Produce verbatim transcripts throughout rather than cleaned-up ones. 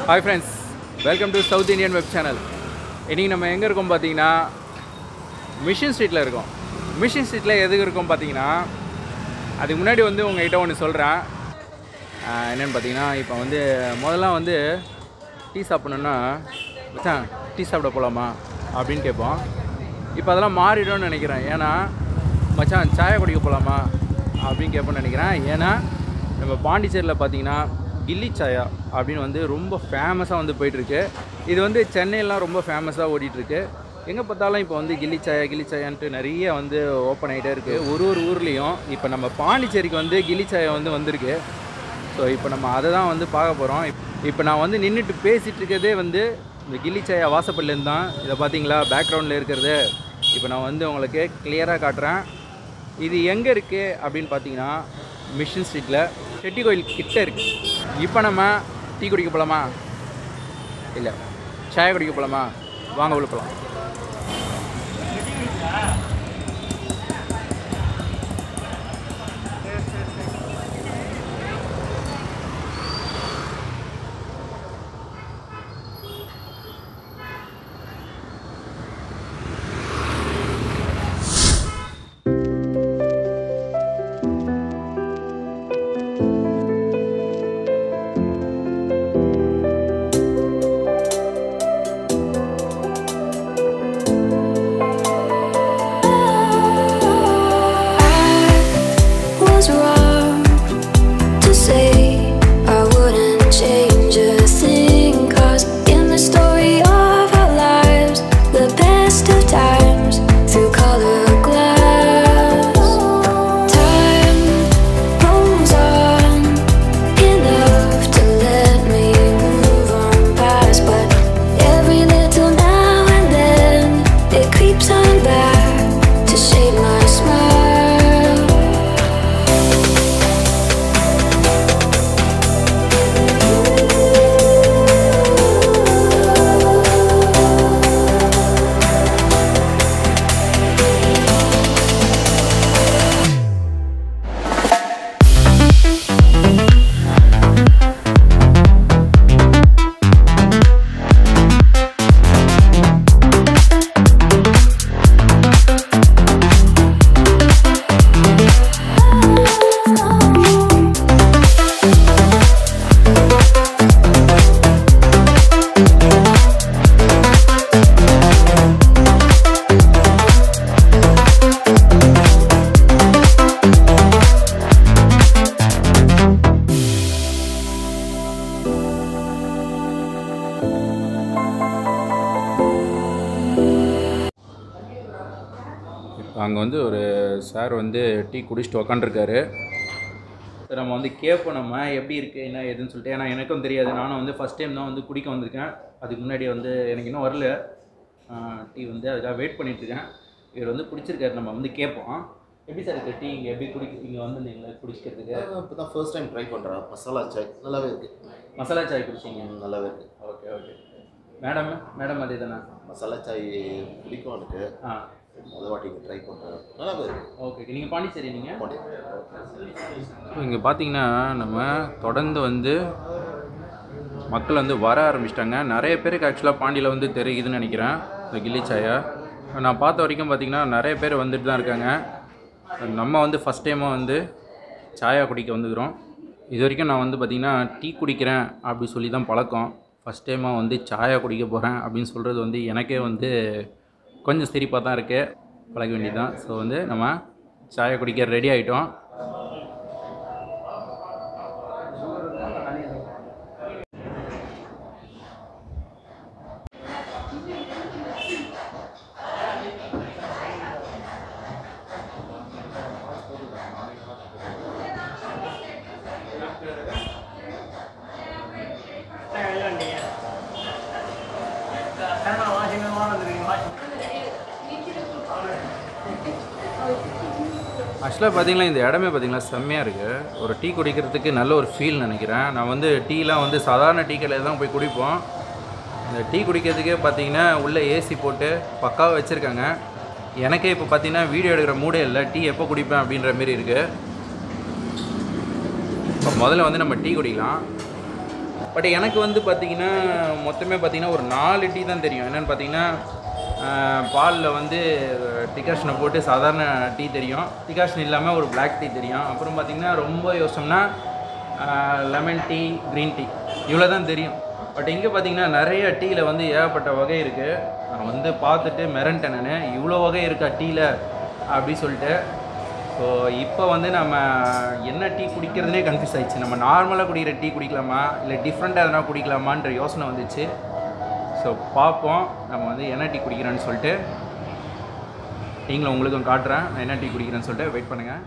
Hi friends, welcome to South Indian Web Channel. இன்னைக்கு நம்ம எங்க இருக்கோம் பாத்தீங்கன்னா மிஷன் ஸ்ட்ரீட்ல இருக்கோம். மிஷன் ஸ்ட்ரீட்ல எதுக்கு இருக்கோம் பாத்தீங்கன்னா அதுக்கு முன்னாடி வந்து உங்ககிட்ட ஒன்று சொல்றேன். என்னன்னு பாத்தீங்கன்னா இப்போ வந்து முதல்ல வந்து டீ சாப்பிடணும்னா மச்சான் டீ சாப்பிட போலாமா அப்படின்னு கேட்போம். இப்போ அதெல்லாம் மாறிடும்னு நினைக்கிறேன். ஏன்னா மச்சான் சாயா குடிக்க போலாமா அப்படின்னு கேட்போம்னு நினைக்கிறேன். ஏன்னா நம்ம பாண்டிச்சேரியில் பார்த்தீங்கன்னா கில்லி சாயா அப்படின்னு வந்து ரொம்ப ஃபேமஸாக வந்து போயிட்டுருக்கு. இது வந்து சென்னையிலாம் ரொம்ப ஃபேமஸாக ஓடிட்டுருக்கு. எங்கே பார்த்தாலும் இப்போ வந்து கில்லி சாயா கில்லி சாயான்ட்டு நிறைய வந்து ஓப்பன் ஆகிட்டே இருக்குது. ஒரு ஒரு ஊர்லேயும் இப்போ நம்ம பாண்டிச்சேரிக்கு வந்து கில்லி சாயா வந்து வந்திருக்கு. ஸோ இப்போ நம்ம அதை தான் வந்து பார்க்க போகிறோம். இப்போ நான் வந்து நின்றுட்டு பேசிகிட்டு இருக்கிறதே வந்து இந்த கில்லி சாயா வாசப்பல்லேருந்து தான். இதை பார்த்தீங்களா பேக்ரவுண்டில் இருக்கிறது. இப்போ நான் வந்து உங்களுக்கு கிளியராக காட்டுறேன். இது எங்கே இருக்குது அப்படின்னு பார்த்தீங்கன்னா மிஷன் ஸ்ட்ரீட்டில் செட்டி கோயில் கிட்ட இருக்குது. இப்போ நம்ம டீ குடிக்க போகலாமா இல்லை சாயா குடிக்க போகலாமா? வாங்க உள்ள போகலாம். அங்கே வந்து ஒரு சார் வந்து டீ குடிச்சிட்டு உக்காண்டிருக்காரு. நம்ம வந்து கேட்போம் நம்ம எப்படி இருக்குது என்ன ஏதுன்னு சொல்லிட்டு. ஏன்னா எனக்கும் தெரியாது. நானும் வந்து ஃபஸ்ட் டைம் தான் வந்து குடிக்க வந்திருக்கேன். அதுக்கு முன்னாடி வந்து எனக்கு இன்னும் வரல டீ வந்து அதுக்காக வெயிட் பண்ணிகிட்ருக்கேன். இவர் வந்து குடிச்சிருக்காரு. நம்ம வந்து கேட்போம் எப்படி சார் இருக்குது டீ இங்கே எப்படி குடி இங்கே வந்து நீங்கள் குடிக்கிறதுக்கு? இப்போ தான் ஃபர்ஸ்ட் டைம் ட்ரை பண்ணுறேன். மசாலா சாய் நல்லாவே இருக்குது. மசாலா சாய் குடிச்சிங்க? நல்லாவே இருக்குது. Okay okay. மேடம் மேடம் அதே தானே? மசாலா சாய் பிடிக்கும் எனக்கு. ஆ முதல் வாட்டி ட்ரை பண்ணுறேன். நல்லாவே இருக்குது. ஓகே. நீங்கள் பாண்டிச்சேரி? நீங்கள் பாண்டிச்சேரி. இங்கே பார்த்தீங்கன்னா நம்ம தொடர்ந்து வந்து மக்கள் வந்து வர ஆரம்பிச்சிட்டாங்க. நிறைய பேருக்கு ஆக்சுவலாக பாண்டியில் வந்து தெரியுதுன்னு நினைக்கிறேன் இந்த கில்லி சாயா. நான் பார்த்த வரைக்கும் பார்த்திங்கன்னா நிறைய பேர் வந்துட்டு தான் இருக்காங்க. நம்ம வந்து ஃபஸ்ட் டைமாக வந்து சாயா குடிக்க வந்துக்கிறோம். இது வரைக்கும் நான் வந்து பார்த்திங்கன்னா டீ குடிக்கிறேன் அப்படி சொல்லி தான் பழக்கம். ஃபஸ்ட் டைமாக வந்து சாயா குடிக்க போகிறேன் அப்படின்னு சொல்கிறது வந்து எனக்கே வந்து கொஞ்சம் சிரிப்பாக தான் இருக்குது. பழக வேண்டியது தான். ஸோ வந்து நம்ம சாயா குடிக்க ரெடி ஆகிட்டோம். ஆக்சுவலாக பார்த்தீங்கன்னா இந்த இடமே பார்த்தீங்கன்னா செம்மையாக இருக்குது. ஒரு டீ குடிக்கிறதுக்கு நல்ல ஒரு ஃபீல் நினைக்கிறேன். நான் வந்து டீலாம் வந்து சாதாரண டீ கடையில் தான் போய் குடிப்போம். இந்த டீ குடிக்கிறதுக்கே பார்த்தீங்கன்னா உள்ளே ஏசி போட்டு பக்காவாக வச்சுருக்காங்க. எனக்கே இப்போ பார்த்தீங்கன்னா வீடியோ எடுக்கிற மூடே இல்லை. டீ எப்போ குடிப்பேன் அப்படின்ற மாரி இருக்குது. இப்போ முதல்ல வந்து நம்ம டீ குடிக்கலாம். பட் எனக்கு வந்து பார்த்திங்கன்னா மொத்தமே பார்த்திங்கன்னா ஒரு நாலு டீ தான் தெரியும். என்னென்னு பார்த்தீங்கன்னா பாலில் வந்து டிகாஷனை போட்டு சாதாரண டீ தெரியும், டிகாஷன் இல்லாமல் ஒரு பிளாக் டீ தெரியும். அப்புறம் பார்த்திங்கன்னா ரொம்ப யோசிச்சோம்னா லெமன் டீ, க்ரீன் டீ இவ்வளோ தான் தெரியும். பட் இங்கே பார்த்திங்கன்னா நிறைய டீயில் வந்து ஏகப்பட்ட வகை இருக்குது. நான் வந்து பார்த்துட்டு மிரண்டேன் நான், இவ்வளோ வகை இருக்கா டீயில் அப்படி சொல்லிட்டு. ஸோ இப்போ வந்து நம்ம என்ன டீ குடிக்கிறதுனே கன்ஃபியூஸ் ஆகிடுச்சு. நம்ம நார்மலாக குடிக்கிற டீ குடிக்கலாமா இல்லை டிஃப்ரெண்ட்டாக எதனா குடிக்கலாமான்ற யோசனை வந்துச்சு. ஸோ பார்ப்போம் நம்ம வந்து என்ன டீ குடிக்கிறேன்னு சொல்லிட்டு. டீங்களை உங்களுக்கும் காட்டுறேன் நான் என்ன டீ குடிக்கிறேன்னு சொல்லிட்டு. வெயிட் பண்ணுங்கள்.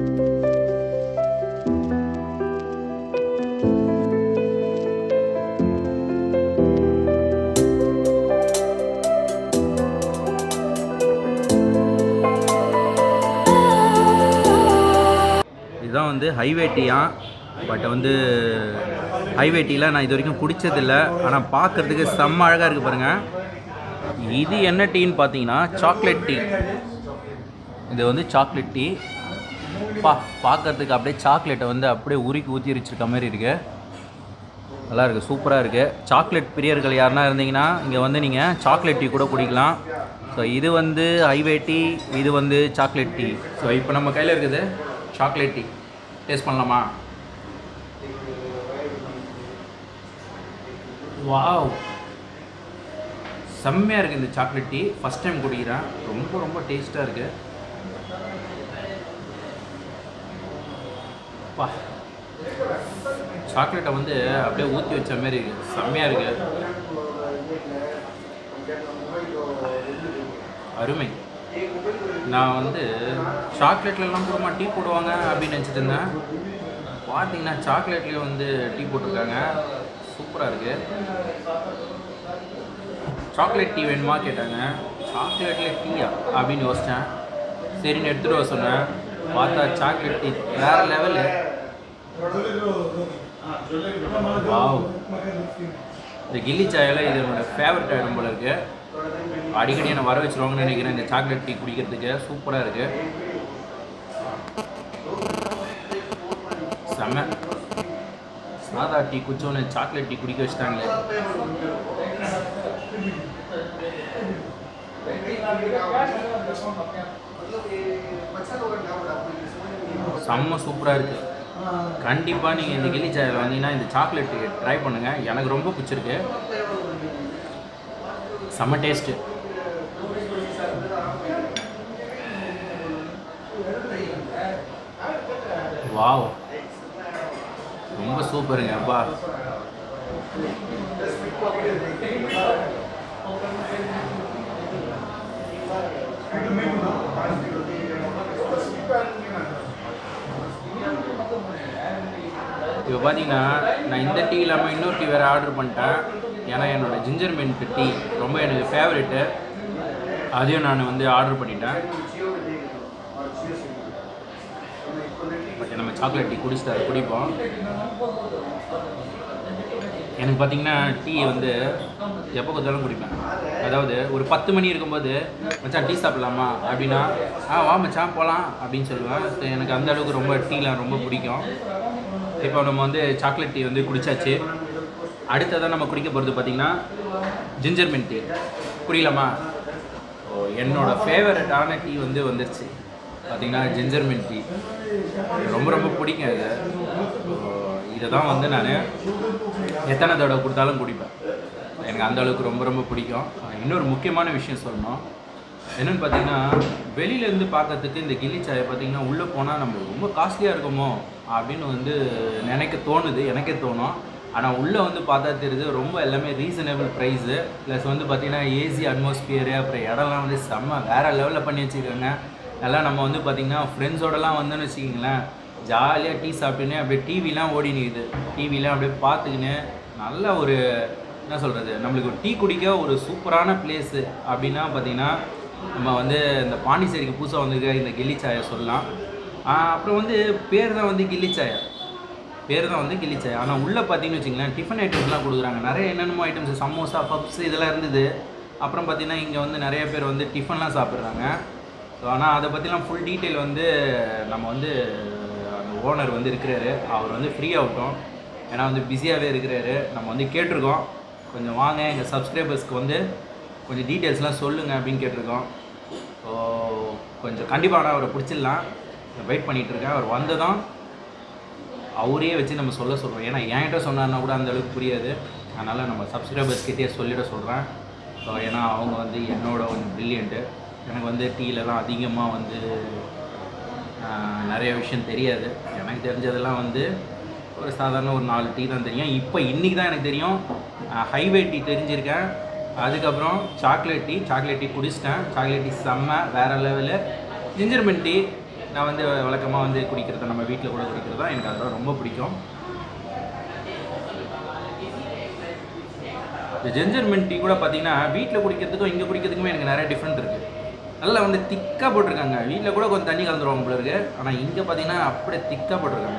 இதுதான் வந்து ஹைவே டீயா. பட் வந்து ஹைவே டீயில் நான் இது வரைக்கும் குடித்ததில்லை. ஆனால் பார்க்குறதுக்கு செம்ம அழகாக இருக்குது பாருங்கள். இது என்ன டீன்னு பார்த்தீங்கன்னா சாக்லேட் டீ. இது வந்து சாக்லேட் டீ. பா பார்க்குறதுக்கு அப்படியே சாக்லேட்டை வந்து அப்படியே உருக்கி ஊற்றி வச்சிருக்க மாதிரி இருக்குது. நல்லா இருக்குது, சூப்பராக இருக்குது. சாக்லேட் பிரியர்கள் யாருன்னா இருந்தீங்கன்னா இங்கே வந்து நீங்கள் சாக்லேட் டீ கூட குடிக்கலாம். ஸோ இது வந்து ஹைவே டீ, இது வந்து சாக்லேட் டீ. ஸோ இப்போ நம்ம கையில் இருக்குது சாக்லேட் டீ. டேஸ்ட் பண்ணலாமா? வாவ், செம்மையாக இருக்குது இந்த சாக்லேட் டீ. ஃபஸ்ட் டைம் குடிக்கிறேன். ரொம்ப ரொம்ப டேஸ்ட்டாக இருக்குது. பா சாக்லேட்டை வந்து அப்படியே ஊற்றி வச்ச மாதிரி இருக்குது, செம்மையாக இருக்குது. அருமை. நான் வந்து சாக்லேட்லலாம் கூடமா டீ போடுவாங்க அப்படின்னு நினச்சிட்டு இருந்தேன். பார்த்தீங்கன்னா சாக்லேட்லேயே வந்து டீ போட்டிருக்காங்க. சூப்பராக இருக்குது. சாக்லேட் டீ வேணுமா கேட்டாங்க. சாக்லேட்டில் டீயா அப்படின்னு யோசித்தேன். சரின்னு எடுத்துகிட்டு வர சொன்னேன். பார்த்தா சாக்லேட் டீ வேறு லெவலு. வாவ், இந்த கில்லி சாயில் இது என்னோடய ஃபேவரட் ஐட்டம் போல இருக்குது. அடிக்கடி என்னை வர வச்சுருவாங்கன்னு நினைக்கிறேன் இந்த சாக்லேட் டீ குடிக்கிறதுக்கு. சூப்பராக இருக்குது, செம்ம. சாதா டீ குடிச்சோன்னு சாக்லேட் டீ குடிக்க வச்சுட்டாங்களே. செம்ம சூப்பராக இருக்குது. கண்டிப்பாக நீங்கள் இந்த கில்லி சாயில் வந்தீங்கன்னா இந்த சாக்லேட் டீ ட்ரை பண்ணுங்கள். எனக்கு ரொம்ப பிடிச்சிருக்கு, செம்ம டேஸ்ட்டு. வாவ், ரொம்ப சூப்பருங்க. அப்பா இப்போ பார்த்தீங்கன்னா நான் இந்த டீ இல்லாமல் இன்னொரு டீ வேறு ஆர்டர் பண்ணிட்டேன். ஏன்னா என்னோடய ஜிஞ்சர் மின்ட் டீ ரொம்ப எனக்கு ஃபேவரெட்டு. அதையும் நான் வந்து ஆர்டர் பண்ணிட்டேன். பட் நம்ம சாக்லேட் டீ குடிச்சிட்டு அதை குடிப்போம். எனக்கு பார்த்திங்கன்னா டீ வந்து எப்போ கொஞ்சாலும் குடிப்பேன். அதாவது ஒரு பத்து மணி இருக்கும்போது மச்சான் டீ சாப்பிட்லாமா அப்படின்னா ஆ வா மச்சான் போகலாம் அப்படின்னு சொல்லுவேன். ஸோ எனக்கு அந்த அளவுக்கு ரொம்ப டீலாம் ரொம்ப பிடிக்கும். இப்போ நம்ம வந்து சாக்லேட் டீ வந்து குடித்தாச்சு. அடுத்ததான் நம்ம குடிக்க போகிறது பார்த்திங்கன்னா ஜிஞ்சர் மின்ட் டீ. குடிக்கலாமா? ஓ, என்னோடய ஃபேவரட்டான டீ வந்து வந்துருச்சு பார்த்திங்கன்னா ஜிஞ்சர் மின்ட் டீ. ரொம்ப ரொம்ப பிடிக்கும் இது. இதை தான் வந்து நான் எத்தனை தடவை கொடுத்தாலும் குடிப்பேன். எனக்கு அந்த அளவுக்கு ரொம்ப ரொம்ப பிடிக்கும். இன்னொரு முக்கியமான விஷயம் சொல்லணும் என்னென்னு பார்த்தீங்கன்னா, வெளியிலேருந்து பார்க்கறதுக்கு இந்த கில்லி சாயை பார்த்திங்கன்னா உள்ளே போனால் நம்ம ரொம்ப காஸ்ட்லியாக இருக்குமோ அப்படின்னு வந்து நினைக்க தோணுது, எனக்கே தோணும். ஆனால் உள்ளே வந்து பார்த்தா தெரியுது ரொம்ப எல்லாமே ரீசனபிள் ப்ரைஸு. ப்ளஸ் வந்து பார்த்திங்கன்னா ஏசி அட்மாஸ்பியரு, அப்புறம் இடம்லாம் வந்து செம்ம வேறு லெவலில் பண்ணி வச்சுருக்காங்க. எல்லாம் நம்ம வந்து பார்த்திங்கன்னா ஃப்ரெண்ட்ஸோடலாம் வந்தோன்னு வச்சுக்கிங்களேன், ஜாலியாக டீ சாப்பிட்டுன்னு அப்படியே டிவிலாம் ஓடி நிற்குது. டிவிலாம் அப்படியே பார்த்துக்கின்னு நல்ல ஒரு என்ன சொல்கிறது, நம்மளுக்கு ஒரு டீ குடிக்க ஒரு சூப்பரான பிளேஸு அப்படின்னா பார்த்திங்கன்னா நம்ம வந்து இந்த பாண்டிச்சேரிக்கு புதுசாக வந்துருக்க இந்த கில்லி சாயை சொல்லலாம். அப்புறம் வந்து பேர் தான் வந்து கில்லி சாயா, பேர் தான் வந்து கில்லி சாயா. ஆனால் உள்ளே பார்த்தீங்கன்னு வச்சிங்களேன் டிஃபன் ஐட்டம்ஸ்லாம் கொடுக்குறாங்க. நிறைய என்னென்னமோ ஐட்டம்ஸ், சமோசா, பப்ஸ் இதெல்லாம் இருந்தது. அப்புறம் பார்த்திங்கன்னா இங்கே வந்து நிறைய பேர் வந்து டிஃபன்லாம் சாப்பிட்றாங்க. ஸோ ஆனால் அதை பற்றிலாம் ஃபுல் டீட்டெயில் வந்து நம்ம வந்து அந்த ஓனர் வந்து இருக்கிறாரு, அவர் வந்து ஃப்ரீ ஆகட்டும் ஏன்னா வந்து பிஸியாகவே இருக்கிறாரு. நம்ம வந்து கேட்டிருக்கோம், கொஞ்சம் வாங்க எங்கள் சப்ஸ்கிரைபர்ஸ்க்கு வந்து கொஞ்சம் டீட்டெயில்ஸ்லாம் சொல்லுங்கள் அப்படின்னு கேட்டிருக்கோம். ஸோ கொஞ்சம் கண்டிப்பாக ஆனால் அவரை பிடிச்சிடலாம். வெயிட் பண்ணிகிட்ருக்கேன். அவர் வந்ததும் அவரே வச்சு நம்ம சொல்ல சொல்கிறோம். ஏன்னா என்கிட்ட சொன்னார்னா கூட அந்தளவுக்கு புரியாது. அதனால் நம்ம சப்ஸ்கிரைபர்ஸ்கிட்டே சொல்லிட சொல்கிறேன். ஸோ ஏன்னா அவங்க வந்து என்னோட கொஞ்சம் ப்ரில்லியண்ட்டு. எனக்கு வந்து டீலெலாம் அதிகமாக வந்து நிறைய விஷயம் தெரியாது. எனக்கு தெரிஞ்சதெல்லாம் வந்து ஒரு சாதாரண ஒரு நாலு டீ தான் தெரியும். இப்போ இன்றைக்கி தான் எனக்கு தெரியும் ஹைவே டீ தெரிஞ்சிருக்கேன். அதுக்கப்புறம் சாக்லேட் டீ சாக்லேட் டீ குடிச்சிட்டேன். சாக்லேட் டீ செம்ம வேறு லெவலு. ஜிஞ்சர் மின்ட் டீ நான் வந்து வழக்கமாக வந்து குடிக்கிறது, நம்ம வீட்டில் கூட குடிக்கிறது தான் எனக்கு அதெல்லாம் ரொம்ப பிடிக்கும். இந்த ஜிஞ்சர் மின்ட் டீ கூட பார்த்தீங்கன்னா வீட்டில் குடிக்கிறதுக்கும் இங்கே குடிக்கிறதுக்குமே எனக்கு நிறைய டிஃப்ரெண்ட் இருக்குது. நல்லா வந்து திக்காக போட்டிருக்காங்க. வீட்டில் கூட கொஞ்சம் தண்ணி கலந்துருவாங்க போல இருக்குது. ஆனால் இங்கே பார்த்தீங்கன்னா அப்படியே திக்காக போட்டிருக்காங்க.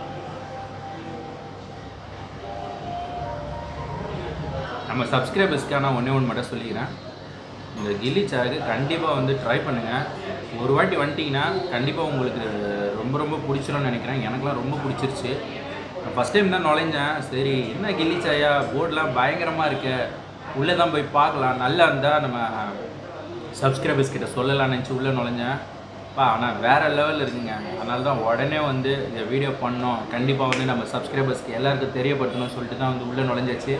நம்ம சப்ஸ்கிரைபர்ஸ்க்காக நான் ஒன்றே ஒன்று மட்டும் சொல்லிக்கிறேன். இந்த கில்லி சாக்கு கண்டிப்பாக வந்து ட்ரை பண்ணுங்கள். ஒரு வாட்டி வந்துட்டிங்கன்னா கண்டிப்பாக உங்களுக்கு ரொம்ப ரொம்ப பிடிச்சிரும்னு நினைக்கிறேன். எனக்குலாம் ரொம்ப பிடிச்சிருச்சு. ஃபஸ்ட் டைம் தான் நுழைஞ்சேன். சரி என்ன கில்லி சாயா போர்டெலாம் பயங்கரமாக இருக்கு, உள்ளே தான் போய் பார்க்கலாம், நல்லா இருந்தால் நம்ம சப்ஸ்கிரைபர்ஸ் கிட்ட சொல்லலாம்னு நினச்சி உள்ளே நுழைஞ்சேன். பா ஆனால் வேறு லெவலில் இருக்குங்க. அதனால தான் உடனே வந்து இந்த வீடியோ பண்ணோம். கண்டிப்பாக வந்து நம்ம சப்ஸ்கிரைபர்ஸ்க்கு எல்லாருக்கும் தெரியப்படுத்தணும்னு சொல்லிட்டு தான் வந்து உள்ளே நுழைஞ்சாச்சு.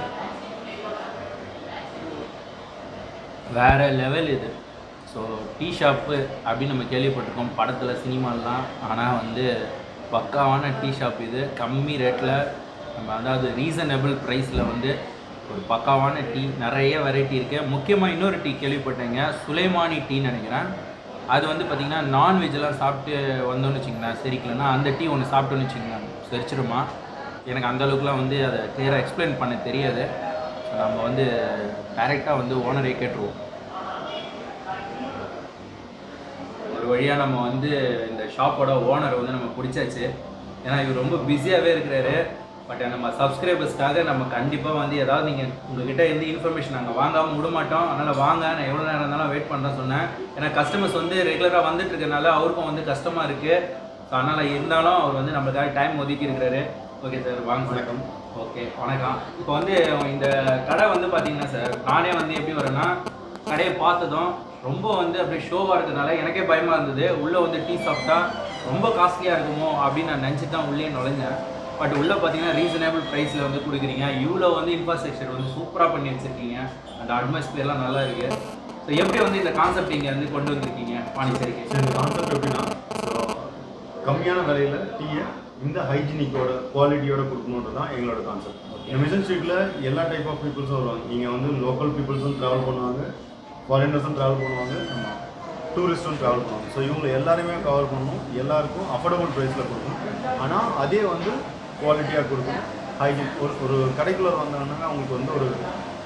வேறு லெவல் இது. ஸோ டீ ஷாப்பு அப்படின்னு நம்ம கேள்விப்பட்டிருக்கோம் படத்தில், சினிமாலாம். ஆனால் வந்து பக்காவான டீ ஷாப் இது. கம்மி ரேட்டில் நம்ம அதாவது ரீசனபிள் ப்ரைஸில் வந்து ஒரு பக்காவான டீ, நிறைய வெரைட்டி இருக்குது. முக்கியமாக இன்னொரு டீ கேள்விப்பட்டேங்க, சுலைமானி டீன்னு நினைக்கிறேன். அது வந்து பார்த்திங்கன்னா நான்வெஜ்லாம் சாப்பிட்டு வந்தோன்னு வச்சுங்களேன், செரிக்கலன்னா அந்த டீ ஒன்று சாப்பிட்டோன்னு வச்சுங்களேன் செரிச்சிருமா. எனக்கு அந்தளவுக்குலாம் வந்து அதை கிளியராக எக்ஸ்பிளைன் பண்ண தெரியாது. ஸோ நம்ம வந்து டைரெக்டாக வந்து ஓனரே கேட்டுருவோம். ஒரு வழியாக நம்ம வந்து இந்த ஷாப்போட ஓனர் வந்து நம்ம பிடிச்சாச்சு. ஏன்னா இவர் ரொம்ப பிஸியாகவே இருக்கிறாரு. பட் நம்ம சப்ஸ்கிரைபர்ஸ்க்காக நம்ம கண்டிப்பாக வந்து ஏதாவது நீங்கள் உங்கள்கிட்ட எந்த இன்ஃபர்மேஷன் நாங்கள் வாங்காமல் விட மாட்டோம். அதனால் வாங்க, நான் எவ்வளோ நேரம் இருந்தாலும் வெயிட் பண்ணுறேன்னு சொன்னேன். ஏன்னா கஸ்டமர்ஸ் வந்து ரெகுலராக வந்துட்டு இருக்கனால அவருக்கும் வந்து கஷ்டமாக இருக்குது. ஸோ அதனால் இருந்தாலும் அவர் வந்து நம்மளுக்காக டைம் ஒதுக்கி இருக்கிறாரு. ஓகே சார், வாங்க. வணக்கம். ஓகே வணக்கம். இப்போ வந்து இந்த கடை வந்து பார்த்தீங்கன்னா சார், நானே வந்து எப்படி வரேன்னா, கடையை பார்த்ததும் ரொம்ப வந்து அப்படியே ஷோவாக இருக்கிறதுனால எனக்கே பயமாக இருந்தது. உள்ளே வந்து டீ சாப்பிட்டா ரொம்ப காஸ்ட்லியாக இருக்குமோ அப்படின்னு நான் நினச்சிட்டு தான் உள்ளே நுழைஞ்சேன். பட் உள்ளே பார்த்தீங்கன்னா ரீசனபிள் ப்ரைஸில் வந்து கொடுக்குறீங்க. இவ்வளோ வந்து இன்ஃப்ராஸ்ட்ரக்சர் வந்து சூப்பராக பண்ணி வச்சுருக்கீங்க. அந்த அட்மாஸ்பியர்லாம் நல்லா இருக்குது. ஸோ எப்படி வந்து இந்த கான்செப்ட் இங்கே வந்து கொண்டு வந்திருக்கீங்க பாண்டிச்சேரிக்கு? ஸோ இந்த கான்செப்ட் எப்படின்னா, ஸோ கம்மியான விலையில் டீயை இந்த ஹைஜீனிக்கோட குவாலிட்டியோட கொடுக்கணுன்றது தான் எங்களோட கான்செப்ட். இந்த மிஷன் ஸ்ட்ரீட்டில் எல்லா டைப் ஆஃப் பீப்புள்ஸும் வருவாங்க. இங்கே வந்து லோக்கல் பீப்புள்ஸும் ட்ராவல் பண்ணுவாங்க, ஃபாரினர்ஸும் ட்ராவல் பண்ணுவாங்க, டூரிஸ்ட்டும் ட்ராவல் பண்ணுவாங்க. ஸோ இவங்களை எல்லாருமே கவர் பண்ணணும், எல்லாருக்கும் அஃபோர்டபுள் ப்ரைஸில் கொடுக்கணும். ஆனால் அதே வந்து குவாலிட்டியாக கொடுக்கணும், ஹைஜீன். ஒரு ஒரு கடைக்குள்ளே வந்தாங்கன்னா அவங்களுக்கு வந்து ஒரு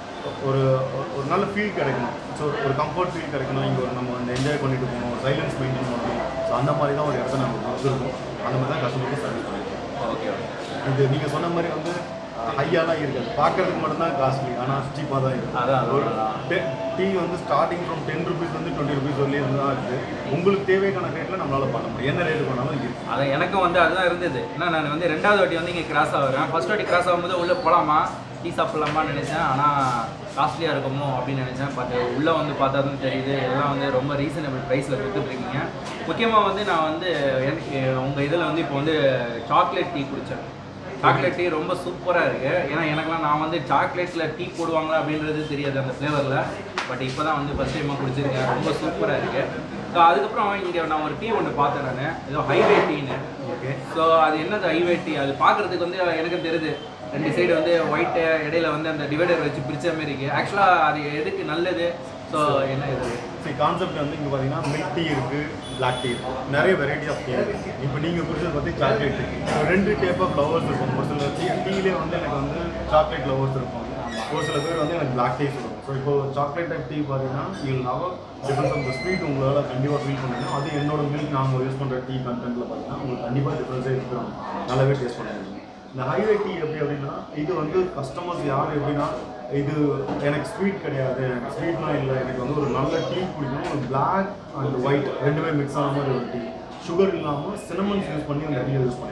ஒரு ஒரு நல்ல ஃபீல் கிடைக்கணும். ஸோ ஒரு கம்ஃபர்ட் ஃபீல் கிடைக்கணும். இங்கே ஒரு நம்ம வந்து என்ஜாய் பண்ணிட்டு போகணும், ஒரு சைலன்ஸ் மெயின்டைன் பண்ணணும். ஸோ அந்த மாதிரி தான் ஒரு இடத்த நம்ம கொடுத்துருக்கோம். அந்த மாதிரி தான் கஸ்டமருக்கு சர்வீஸ் பண்ணியிருக்கோம். ஓகே. இது நீங்கள் சொன்ன மாதிரி வந்து ஹையாலாம் இருக்காது, பார்க்கறதுக்கு மட்டும்தான் காஸ்ட்லி, ஆனால் சீப்பாக தான் இருக்குது. அதான் ஒரு டீ வந்து ஸ்டார்டிங் ஃப்ரம் டென் ருபீஸ் வந்து டுவெண்ட்டி ருபீஸ் வரலையும் இருந்து தான் இருக்குது. உங்களுக்கு தேவையான ரேட்டில் நம்மளால் பண்ண முடியும், என்ன ரேட்டு பண்ணாலும் இருக்குது. அதான் எனக்கும் வந்து அதுதான் இருந்தது. ஏன்னா நான் வந்து ரெண்டாவது வாட்டி வந்து இங்கே கிராஸ் ஆகிறேன். ஃபர்ஸ்ட் வாட்டி கிராஸ் ஆகும்போது உள்ளே போகலாமா, டீ சாப்பிட்லாமான்னு நினச்சேன். ஆனால் காஸ்ட்லியாக இருக்குமோ அப்படின்னு நினச்சேன். பட் உள்ளே வந்து பார்த்தா தான் தெரியுது எல்லாம் வந்து ரொம்ப ரீசனபிள் ப்ரைஸில் கொடுத்துட்ருக்கீங்க. முக்கியமாக வந்து நான் வந்து எனக்கு உங்கள் இதில் வந்து இப்போ வந்து சாக்லேட் டீ குடித்தேன். சாக்லேட் டீ ரொம்ப சூப்பராக இருக்குது. ஏன்னா எனக்குலாம் நான் வந்து சாக்லேட்டில் டீ போடுவாங்களா அப்படின்றது தெரியாது அந்த ஃப்ளேவரில். பட் இப்போ தான் வந்து ஃபஸ்ட் டைமாக குடிச்சிருக்கேன். ரொம்ப சூப்பராக இருக்குது. ஸோ அதுக்கப்புறம் இங்கே நான் ஒரு டீ ஒன்று பார்த்தேன், நான் ஏதோ ஹைவே டீன்னு. ஓகே. ஸோ அது என்னது ஹைவே டீ? அது பார்க்குறதுக்கு வந்து எனக்கு தெரியுது ரெண்டு சைடு வந்து ஒயிட்டு, இடையில வந்து அந்த டிவைடர் வச்சு பிரித்த மாதிரி இருக்குது. ஆக்சுவலாக அது எதுக்கு நல்லது? ஸோ என்ன இது? சரி, கான்செப்ட் வந்து இங்கே பார்த்தீங்கன்னா மில்க் டீ இருக்குது, பிளாக் டீ இருக்குது, நிறைய வெரைட்டி ஆஃப் டீ இருக்குது. இப்போ நீங்கள் குடிச்சது பற்றி சாக்லேட் இருக்குது. ஸோ ரெண்டு டைப் ஆஃப் ஃப்ளவர்ஸ் இருக்கும். ஒரு சில டீ டீலே வந்து எனக்கு வந்து சாக்லேட் ஃப்ளவர்ஸ் இருக்கும், ஒரு சில பேர் வந்து எனக்கு பிளாக் டீ சொல்லுவாங்க. ஸோ இப்போ சாக்லேட் டைப் டீ பார்த்தீங்கன்னா you'll have difference of the sweet உங்களால் கண்டிப்பாக ஃபீல் பண்ணுங்க. அது என்னோட மில்க் நாங்கள் யூஸ் பண்ணுற டீ கண்டென்ட்டில் பார்த்தீங்கன்னா உங்களுக்கு கண்டிப்பாக டிஃப்ரென்ஸே இருக்கிறோம், நல்லாவே டேஸ்ட் பண்ணுவாங்க. இந்த ஹைவே டீ எப்படி அப்படின்னா, இது வந்து கஸ்டமர்ஸ் யார் எப்படின்னா, இது எனக்கு ஸ்வீட் கிடையாது, எனக்கு ஸ்வீட்லாம் இல்லை, எனக்கு வந்து ஒரு நல்ல டீ பிடிக்கணும், ஒரு பிளாக் அண்ட் ஒயிட் ரெண்டுமே மிக்ஸ் ஆன மாதிரி ஒரு டீ, சுகர் இல்லாமல் சினமன்ஸ் யூஸ் பண்ணி அந்த டீயை யூஸ் பண்ணியிருக்கேன்.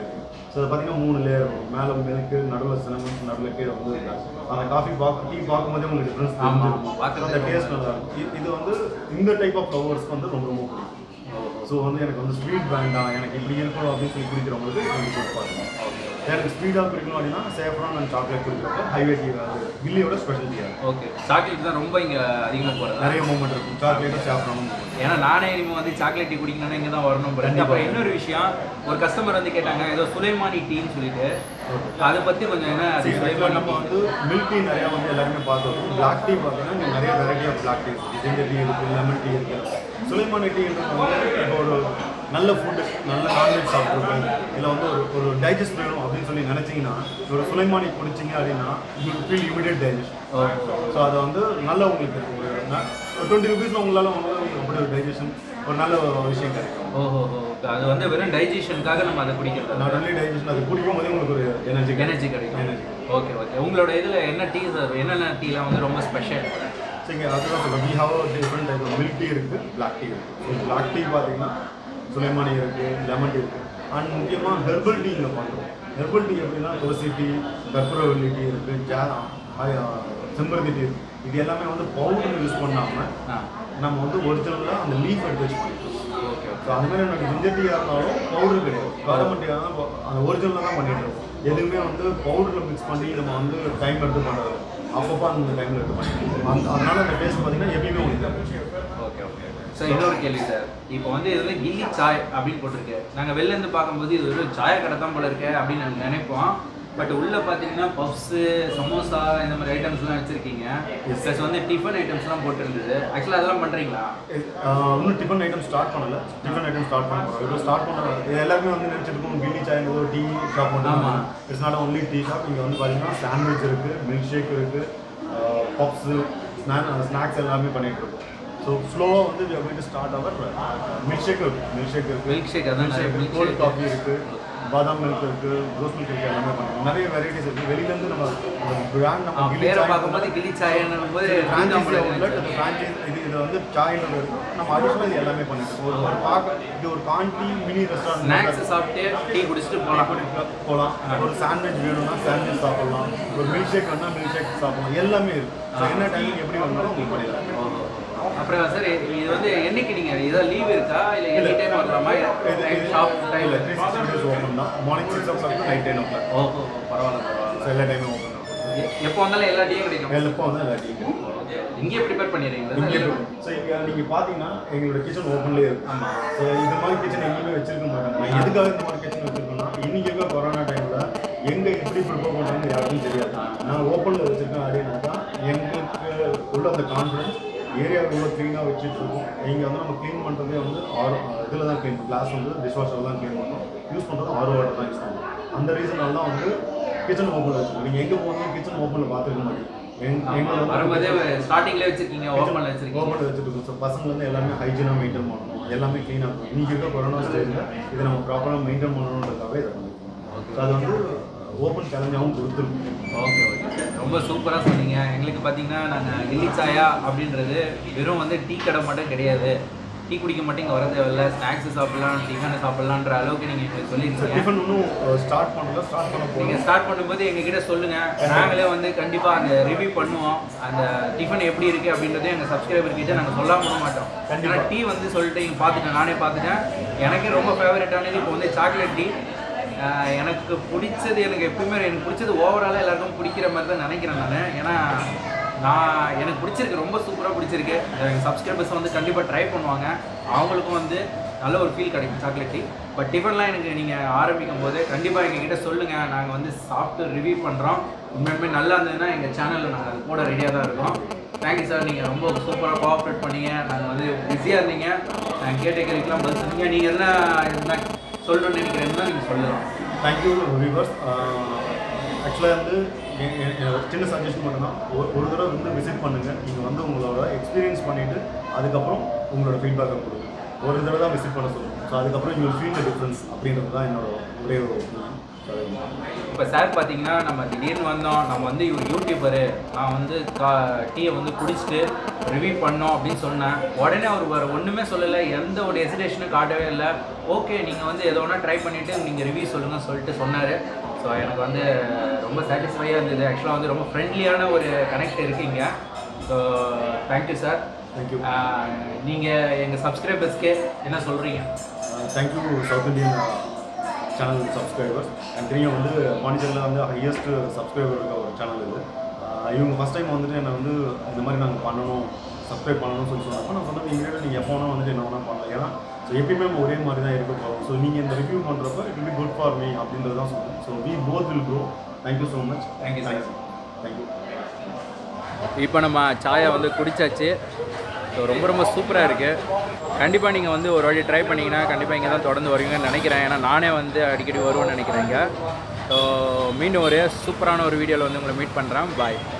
ஸோ அதை பார்த்தீங்கன்னா மூணு லேயர் இருக்கும். மேலே மில்க்கு, நடுவில் சினமன், நடுவில் கீழே வந்து அந்த காஃபி பார்க்க டீ பார்க்கும்போதே உங்களுக்கு டிஃப்ரென்ஸ் தெரிஞ்சிருக்கும். அந்த டேஸ்ட் நல்லா இருக்கும். இது வந்து இந்த டைப் ஆஃப் ஃப்ளவர்ஸ்க்கு வந்து ரொம்ப ரொம்ப பிடிக்கும். ஸோ வந்து எனக்கு வந்து ஸ்வீட் வேண்டாம், எனக்கு இப்படி இருக்கணும் அப்படின்னு சொல்லி குடிக்கிறவங்களுக்கு இது கொடுப்பாங்க. எனக்கு ஸ்வீடாக குடிக்கணும் அப்படின்னா சேஃப்ரான் அண்ட் சாக்லேட் குடிக்கிறப்ப ஹைவே டீ கில்லியோட ஸ்பெஷல் டீ. ஓகே, சாக்லேட் தான் ரொம்ப இங்கே அதிகமாக போகிறது. நிறைய மூமெண்ட் இருக்கும் சாக்லேட்டும் சேஃப்ரானும். ஏன்னா நானே இனிமேல் வந்து சாக்லேட் டீ குடிக்கணும்னா இங்கே தான் வரணும். அப்புறம் இன்னொரு விஷயம், ஒரு கஸ்டமர் வந்து கேட்டாங்க ஏதோ சுலைமானி டீன்னு சொல்லிட்டு, அதை பற்றி கொஞ்சம் என்ன அது சுலைமானி நம்ம வந்து மில்க் டீ நிறையா வந்து எல்லாருமே பார்த்தோம். பிளாக் டீ பார்த்தீங்கன்னா இங்கே நிறைய வெரைட்டி ஆஃப் பிளாக் டீ இருக்குது. ஜிஞ்சர் டீ இருக்குது, லெமன் டீ இருக்குது. சுலைமானி டீன்றது வந்து இப்போ ஒரு நல்ல ஃபுட்டு, நல்ல நான்வெஜ் சாப்பிட்ருக்கோம், இல்லை வந்து ஒரு ஒரு டைஜஸ்ட் வேணும் அப்படின்னு சொல்லி நினச்சிங்கன்னா ஒரு சுலைமானி குடிச்சிங்க அப்படின்னா you feel immediate digestion. So அதை வந்து நல்ல உங்களுக்கு ஒரு டுவெண்ட்டி ருபீஸில் உங்களால் வந்து அப்படி ஒரு டைஜஷன் ஒரு நல்ல விஷயம் கிடைக்கும். ஓஹோ, அது வந்து வெறும் டைஜஷனுக்காக நம்ம அதை குடிக்கிறது. நாட் ஒன்லி டைஜஷன், அது குடிக்கும் போதே உங்களுக்கு ஒரு எனர்ஜி எனர்ஜி கிடைக்கும். எனர்ஜி. Okay okay. உங்களோட இதில் என்ன டீ சார், என்னென்ன டீலாம் வந்து ரொம்ப ஸ்பெஷல்? சரிங்க, அதுதான் சொல்லுங்கள். We have different type of milk tea இருக்குது, பிளாக் டீ இருக்குது. ஸோ பிளாக் டீ பார்த்தீங்கன்னா சுலைமானி இருக்குது, லெமன் டீ இருக்குது. அண்ட் முக்கியமாக ஹெர்பல் டீ இங்கே பண்ணுறோம். ஹெர்பல் டீ எப்படின்னா துளசி டீ, கற்பூரவல்லி டீ இருக்குது, ஜா செம்பருத்தி டீ இருக்குது. இது எல்லாமே வந்து பவுடர் யூஸ் பண்ணாமல் நம்ம வந்து ஒரிஜினலாக அந்த லீஃப் எடுத்து வச்சு பண்ணிட்டோம். ஓகே. ஸோ அந்த மாதிரி எனக்கு ஜிஞ்சர் டீயாக இருந்தாலும் பவுடர் கிடையாது, கவர்மெண்ட் டீயாக தான் அந்த ஒரிஜினலாக தான் பண்ணிட்டுருக்கோம். எதுவுமே வந்து பவுடரில் மிக்ஸ் பண்ணி நம்ம வந்து டைம் எடுத்து பண்ணுறது, அப்பப்போ அந்த டைமில் எடுத்து பண்ணிட்டு அந்த அதனால் அந்த டேஸ்ட் பார்த்தீங்கன்னா எப்பயுமே உங்களுக்கு. Okay okay sir. இன்னொரு கேள்வி சார், இப்போ வந்து இது வந்து கில்லி சாய் அப்படின்னு போட்டிருக்கு. நாங்கள் வெளிலேருந்து பார்க்கும்போது இது ஒரு சாய கடை தான் போல இருக்கு அப்படின்னு நாங்கள் நினைப்போம். பட் உள்ளே பார்த்தீங்கன்னா பப்ஸு, சமோசா இந்த மாதிரி ஐட்டம்ஸ்லாம் வச்சுருக்கீங்க. ப்ளஸ் வந்து டிஃபன் ஐட்டம்ஸ்லாம் போட்டுருந்தது. ஆக்சுவலாக அதெல்லாம் பண்ணுறீங்களா? இன்னும் டிஃபன் ஐட்டம் ஸ்டார்ட் பண்ணலை. டிஃபன் ஐட்டம் ஸ்டார்ட் பண்ண போகிறோம். இப்போ ஸ்டார்ட் பண்ண எல்லாருமே வந்து நினச்சிருக்கோம் கில்லி சாய் ஒரு டீ ஷாப் பண்ணுறாங்க. It's not only tea shop. இங்கே வந்து பார்த்தீங்கன்னா சாண்ட்விச் இருக்குது, மில்க் ஷேக் இருக்குது, பப்ஸு, ஸ்நாக் ஸ்நாக்ஸ் எல்லாமே பண்ணிகிட்ருக்கோம். ஸோ ஸ்லோவாக வந்து we are going to start our milkshake இருக்குது. மில்க் ஷேக் இருக்குது, மில்க் ஷேக் அதான் கோல்ட் காஃபி இருக்குது, பாதாம் மில்க் இருக்குது, ரோஸ் மில்க் இருக்குது, எல்லாமே பண்ணுறோம். நிறைய வெரைட்டிஸ் இருக்குது. வெளியிலேருந்து நம்ம பிராண்ட் நம்ம பேரை பார்க்கும்போது கில்லி சாயன்னும் போது ஃப்ரான்ச்சைஸி அவுட்லெட், அந்த ஃப்ரான்ச்சைஸ் இது இதை வந்து சாயின்றது இருக்கும். நம்ம அடிஷனல் இது எல்லாமே பண்ணிட்டு ஒரு ஒரு பார்க்க இது ஒரு கான்டி மினி ரெஸ்டாரண்ட். ஸ்நாக்ஸ் சாப்பிட்டு டீ குடிச்சிட்டு போகலாம் போகலாம் ஒரு சாண்ட்விச் வேணும்னா சாண்ட்விச் சாப்பிட்லாம், ஒரு மில்க் ஷேக் வேணும்னா மில்க் ஷேக் சாப்பிட்லாம், எல்லாமே இருக்குது. ஸோ என்ன டைமிங் எப்படி வந்தாலும் உங்களுக்கு பண்ணிடலாம். அப்புறம் சார் இது வந்து என்னைக்கு நீங்கள் ஏதாவது லீவ் இருக்கா இல்லை எனி டைம் வரலாமா? Shop time three sixty days open தான். Morning six o'clock night ten o'clock. ஓஹோ, பரவாயில்ல பரவாயில்ல. ஸோ எல்லா டைமும் ஓப்பன் தான். எப்போ வந்தாலும் எல்லா டீயும் கிடைக்கும். எப்போ வந்து எல்லா டீயும் இங்கே ப்ரிப்பேர் பண்ணிடுறீங்களா? இங்கே ஸோ இங்கே நீங்கள் பார்த்தீங்கன்னா எங்களோட கிச்சன் ஓப்பன்லேயே இருக்குது. ஆமாம். ஸோ இந்த மாதிரி கிச்சன் எங்கேயுமே வச்சிருக்க மாட்டாங்க. நான் எதுக்காக இந்த மாதிரி கிச்சன் வச்சுருக்கோம்னா இன்றைக்கி இருக்க கொரோனா டைமில் எங்கே எப்படி ப்ரிப்பேர் பண்ணுறாங்கன்னு யாருக்கும் தெரியாது. நான் ஓப்பனில் வச்சுருக்கேன் அப்படின்னாக்கா எங்களுக்கு உள்ள அந்த கான்ஃபிடன்ஸ் ஏரியாவில் உள்ள க்ளீனாக வச்சுட்ருக்கோம். இங்கே வந்து நம்ம க்ளீன் பண்ணுறதே வந்து ஆரோ இதில் தான் க்ளீன், கிளாஸ் வந்து டிஷ் வாஷர் தான் க்ளீன் பண்ணுறோம். யூஸ் பண்ணுறது ஆரோ வாட்டர் தான் யூஸ் பண்ணுறோம். அந்த ரீசனால தான் வந்து கிச்சன் ஓப்பனில் வச்சுருக்கோம். நீங்கள் எங்கே போனாலும் கிச்சன் ஓப்பனில் பார்த்துருக்க மாட்டீங்க. வரும்போதே ஸ்டார்டிங்லேயே வச்சுருக்கீங்க, ஓப்பனில் வச்சுருக்கீங்க. ஓப்பனில் வச்சுருக்கோம். ஸோ பசங்க வந்து எல்லாமே ஹைஜீனாக மெயின்டைன் பண்ணணும், எல்லாமே க்ளீனாக இருக்கும். இன்றைக்கி இருக்க கொரோனா ஸ்டேஜில் இதை நம்ம ப்ராப்பராக மெயின்டைன் பண்ணணுன்றதுக்காக இதை பண்ணிருக்கோம். ஸோ அது வந்து ஓப்பன் சேலஞ்சாகவும் கொடுத்துருக்கோம். ஓகே ஓகே சார், ரொம்ப சூப்பராக சொன்னீங்க. எங்களுக்கு பார்த்தீங்கன்னா நாங்கள் கில்லி சாயா அப்படின்றது வெறும் வந்து டீ கடை மட்டும் கிடையாது. டீ குடிக்க மட்டும் இங்கே வர தேவையில்ல, ஸ்நாக்ஸ் சாப்பிட்லாம், டிஃபனை சாப்பிட்லான்ற அளவுக்கு நீங்கள் எங்களுக்கு சொல்லியிருக்கீங்க. டிஃபன் இன்னும் ஸ்டார்ட் பண்ணல, ஸ்டார்ட் பண்ண போகிறோம். நீங்கள் ஸ்டார்ட் பண்ணும்போது எங்ககிட்ட சொல்லுங்கள், நாங்களே வந்து கண்டிப்பாக அந்த ரிவ்யூ பண்ணுவோம். அந்த டிஃபன் எப்படி இருக்குது அப்படின்றதே எங்கள் சப்ஸ்கிரைபர் கிட்ட நாங்கள் சொல்லாம பண்ண மாட்டோம். ஏன்னா டீ வந்து சொல்லிட்டு இங்கே பார்த்துட்டேன், நானே பார்த்துட்டேன். எனக்கு ரொம்ப ஃபேவரட்டானது இப்போ வந்து சாக்லேட் டீ. எனக்கு பிடிச்சது, எனக்கு எப்பவுமே எனக்கு பிடிச்சது ஓவராலாக எல்லாருக்கும் பிடிக்கிற மாதிரி தான் நினைக்கிறேன் நான். ஏன்னா நான் எனக்கு பிடிச்சிருக்கு, ரொம்ப சூப்பராக பிடிச்சிருக்கு. எங்கள் சப்ஸ்கிரைபர்ஸ் வந்து கண்டிப்பாக ட்ரை பண்ணுவாங்க, அவங்களுக்கும் வந்து நல்ல ஒரு ஃபீல் கிடைக்கும் சாக்லேட் டீ. பட் டிஃபன்லாம் எனக்கு நீங்கள் ஆரம்பிக்கும் போது கண்டிப்பாக எங்ககிட்ட சொல்லுங்கள், நாங்கள் வந்து சாப்பிட்டு ரிவ்யூ பண்ணுறோம். உண்மையுமே நல்லா இருந்ததுன்னா எங்கள் சேனலில் நாங்கள் அது கூட ரெடியாக தான் இருக்கோம். தேங்க்யூ சார், நீங்கள் ரொம்ப சூப்பராக கோஆப்ரேட் பண்ணீங்க. நாங்கள் வந்து பிஸியாக இருந்தீங்க, நாங்கள் கேட்ட கேள்விக்கெலாம் பதில் சொன்னீங்க. நீங்கள் என்ன சொல்லணும்னு நினைக்கிறேன்னா நீங்கள் சொல்லலாம். Thank you viewers. ஆக்சுவலாக வந்து சின்ன சஜஷன் மட்டும்தான், ஒரு ஒரு தடவை வந்து விசிட் பண்ணுங்கள். நீங்கள் வந்து உங்களோட எக்ஸ்பீரியன்ஸ் பண்ணிவிட்டு அதுக்கப்புறம் உங்களோட ஃபீட்பேக்கை கொடுங்க. ஒரு தடவை தான் விசிட் பண்ண சொல்லுங்கள். ஸோ அதுக்கப்புறம் you will feel the difference அப்படின்றது தான் என்னோட ஒரே ஒரு ஒப்பீனியன். இப்போ சார் பார்த்தீங்கன்னா நம்ம திடீர்னு வந்தோம், நம்ம வந்து இவர் யூடியூபரு, நான் வந்து கா டீயை வந்து குடிச்சிட்டு ரிவ்யூ பண்ணோம் அப்படின்னு சொன்னேன். உடனே அவர் வேறு ஒன்றுமே சொல்லலை, எந்த ஒரு ஹெசிடேஷனும் காட்டவே இல்லை. ஓகே நீங்கள் வந்து எதோ ஒன்றா ட்ரை பண்ணிவிட்டு நீங்கள் ரிவ்யூ சொல்லுங்கள் சொல்லிட்டு சொன்னார். ஸோ எனக்கு வந்து ரொம்ப சாட்டிஸ்ஃபையாக இருந்தது. ஆக்சுவலாக வந்து ரொம்ப ஃப்ரெண்ட்லியான ஒரு கனெக்ட் இருக்குங்க. So thank you sir. தேங்க்யூ. நீங்கள் எங்கள் சப்ஸ்கிரைபர்ஸ்க்கு என்ன சொல்கிறீங்க? Thank you south Indian channel subscribers. எனக்கு தெரியும் வந்து பாண்டிச்சேரியில் வந்து ஹையஸ்ட் சப்ஸ்கிரைபர் இருக்க ஒரு சேனல் இது. இவங்க ஃபஸ்ட் டைம் வந்துட்டு என்னை வந்து இந்த மாதிரி நாங்கள் பண்ணணும், சப்ஸ்கிரைப் பண்ணணும்னு சொல்லி சொன்னப்போ நான் சொன்னது இமீடியட்டாக நீங்கள் எப்போ வேணால் வந்துட்டு என்ன வேணால் பண்ணலாம். ஏன்னா ஸோ எப்பயுமே நம்ம ஒரே மாதிரி தான் இருக்க போகிறோம். ஸோ நீங்கள் இந்த ரிவ்யூ பண்ணுறப்ப it will be good for me அப்படின்றது தான் சொல்லுவேன். So we both will grow. Thank you so much. Thank you sir. Thank you. இப்போ நம்ம சாயை வந்து குடிச்சாச்சு. ஸோ ரொம்ப ரொம்ப சூப்பராக இருக்குது. கண்டிப்பாக நீங்கள் வந்து ஒரு வாட்டி ட்ரை பண்ணிங்கன்னா கண்டிப்பாக இங்கே தான் தொடர்ந்து வருவீங்கன்னு நினைக்கிறேன். ஏன்னா நானே வந்து அடிக்கடி வருவேன்னு நினைக்கிறேங்க. ஸோ மீண்டும் ஒரு சூப்பரான ஒரு வீடியோவில் வந்து உங்களை மீட் பண்ணுறேன். பாய்.